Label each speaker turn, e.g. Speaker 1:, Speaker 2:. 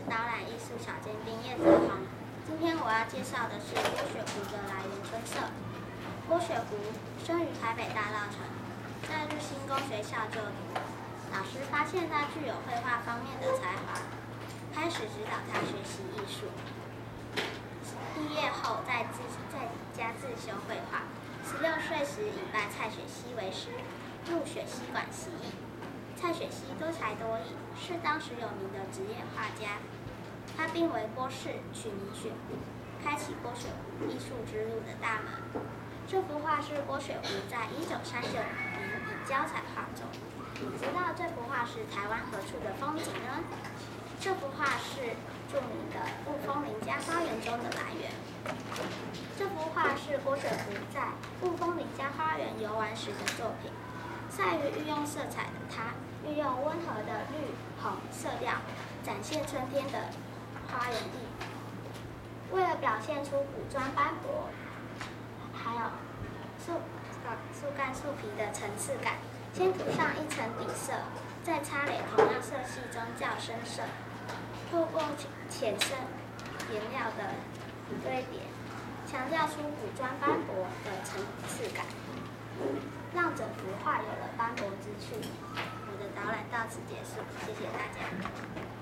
Speaker 1: 导览艺术小尖兵叶泽宏。今天我要介绍的是郭雪湖的来源春色。郭雪湖生于台北大稻埕，在日新公学校就读。老师发现他具有绘画方面的才华，开始指导他学习艺术。毕业后在家自修绘画。16岁时以拜蔡雪西为师，入雪西馆习艺。蔡雪西多才多艺，是当时有名的职业画家。他并为郭氏取名雪湖，开启郭雪湖艺术之路的大门。这幅画是郭雪湖在1939年以胶彩画作。你知道这幅画是台湾何处的风景呢？这幅画是著名的雾峰林家花园中的来源。这幅画是郭雪湖在雾峰林家花园游玩时的作品。善于运用色彩的他，运用温和的绿红色调，展现春天的花园意。为了表现出古砖斑驳，还有树干树皮的层次感，先涂上一层底色，再擦垒同样色系中较深色，透过浅深颜料的堆叠，强调出古砖斑驳的层次感，让整幅画有了斑驳之趣。我的导览到此结束，谢谢大家。